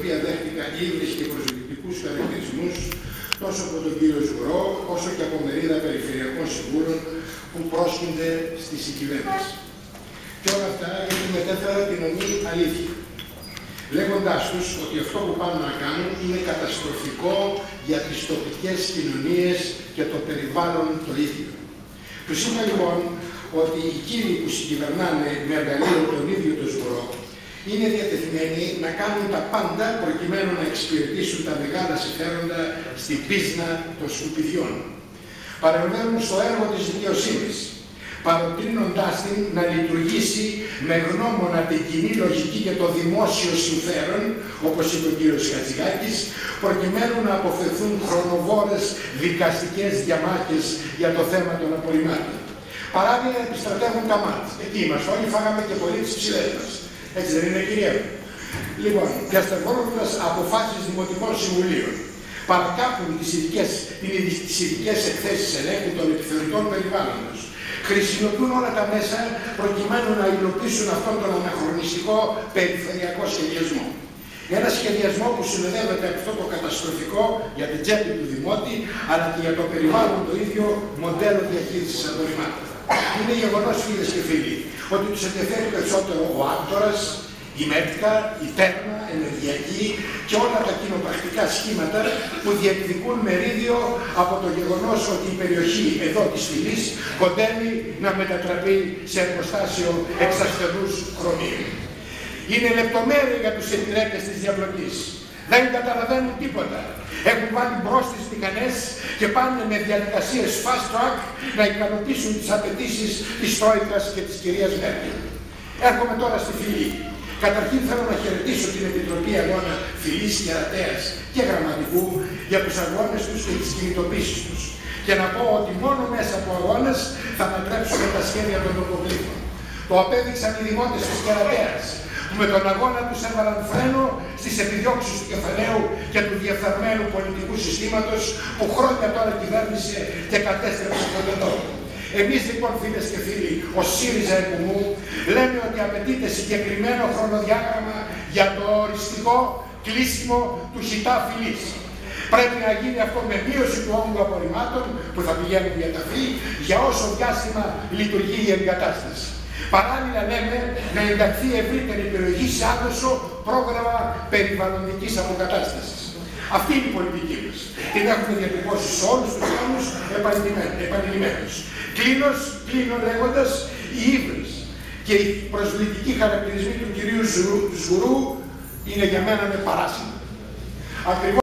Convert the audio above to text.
οποία δέχτηκα ύβρις και προσβλητικούς χαρακτηρισμούς τόσο από τον κύριο Σγουρό, όσο και από μερίδα περιφερειακών συμβούλων που πρόσκυνται στη συγκυβέρνηση. Και όλα αυτά γιατί μετέφερα την ομή αλήθεια, λέγοντάς τους ότι αυτό που πάνε να κάνουν είναι καταστροφικό για τις τοπικές κοινωνίες και το περιβάλλον το ίδιο. Τους είπα λοιπόν ότι οι κύριοι που συγκυβερνάνε με εργαλείο τον ίδιο τον Σγουρό είναι διατεθειμένοι να κάνουν τα πάντα προκειμένου να εξυπηρετήσουν τα μεγάλα συμφέροντα στην πίσνα των σκουπιδιών. Παρεμβαίνουν στο έργο της δικαιοσύνης, παροτρύνοντάς την να λειτουργήσει με γνώμονα την κοινή λογική και το δημόσιο συμφέρον, όπως είπε ο κύριος Χατζηγάκης, προκειμένου να αποφευθούν χρονοβόρες δικαστικές διαμάχες για το θέμα των απορριμμάτων. Παράδειγμα, επιστρατεύουν τα ΜΑΤ. Εκεί είμαστε, όλοι φάγαμε και πολύ τις ψηλές μας. Έτσι δεν είναι, κυρία μου? Λοιπόν, διασταυρώνοντας αποφάσεις δημοτικών συμβουλίων, παρακάπτουν τις ειδικές εκθέσεις ελέγχου των επιθεωρητών περιβάλλοντος. Χρησιμοποιούν όλα τα μέσα προκειμένου να υλοποιήσουν αυτόν τον αναχρονιστικό περιφερειακό σχεδιασμό. Ένα σχεδιασμό που συνοδεύεται από αυτό το καταστροφικό για την τσέπη του Δημότη, αλλά και για το περιβάλλον το ίδιο μοντέλο διαχείρισης απορριμμάτων. Είναι γεγονός, φίλες και φίλοι, ότι τους ενδιαφέρει περισσότερο ο Άκτορας, η Μέτκα, η Τέρνα, ενεργειακή και όλα τα κοινοπρακτικά σχήματα που διεκδικούν μερίδιο από το γεγονός ότι η περιοχή εδώ της φυλής κοντεύει να μετατραπεί σε εργοστάσιο εξασθενούς χρωμίου. Είναι λεπτομέρεια για τους επιρρέπτες της διαπλοκής. Δεν καταλαβαίνουν τίποτα. Έχουν βάλει μπρος τις μηχανές και πάνε με διαδικασίες fast track να ικανοποιήσουν τις απαιτήσεις της Τρόικας και της κυρίας Μέρκελ. Έρχομαι τώρα στη φυλή. Καταρχήν θέλω να χαιρετήσω την Επιτροπή Αγώνα Φυλής και Αρατέας και Γραμματικού για τους αγώνες τους και τις κινητοποίησεις τους. Και να πω ότι μόνο μέσα από αγώνες θα μετρέψουμε τα σχέδια των τοποπλήθων. Το απέδειξαν οι δημότες της Κερατέας, που με τον αγώνα τους έβαλαν φρένο στις επιδιώξεις του κεφαλαίου και του διεφθαρμένου πολιτικού συστήματος που χρόνια τώρα κυβέρνησε και κατέστρεψε τον λαό. Εμείς λοιπόν, φίλες και φίλοι, ο ΣΥΡΙΖΑ Επομού, λέμε ότι απαιτείται συγκεκριμένο χρονοδιάγραμμα για το οριστικό κλείσιμο του χιτά φυλής. Πρέπει να γίνει αυτό με μείωση του όγκου απορριμμάτων που θα πηγαίνουν για ταφή για όσο διάστημα λειτουργεί η εγκατάσταση. Παράλληλα λέμε να ενταχθεί ευρύτερη περιοχή σε άμεσο πρόγραμμα περιβαλλοντικής αποκατάστασης. Αυτή είναι η πολιτική μας. Την έχουμε διατυπώσει σε όλους τους χρόνους επανειλημμένως. Κλείνω λέγοντας οι ύβρις και οι προσβλητικοί χαρακτηρισμοί του κυρίου Σγουρού είναι για μένα με παράσιμα.